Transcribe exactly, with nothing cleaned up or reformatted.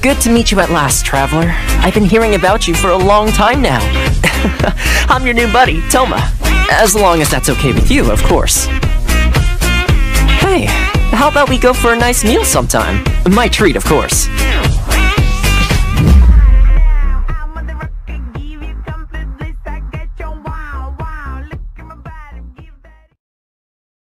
Good to meet you at last, traveler. I've been hearing about you for a long time now. I'm your new buddy, Thoma. As long as that's okay with you, of course. Hey, how about we go for a nice meal sometime? My treat, of course.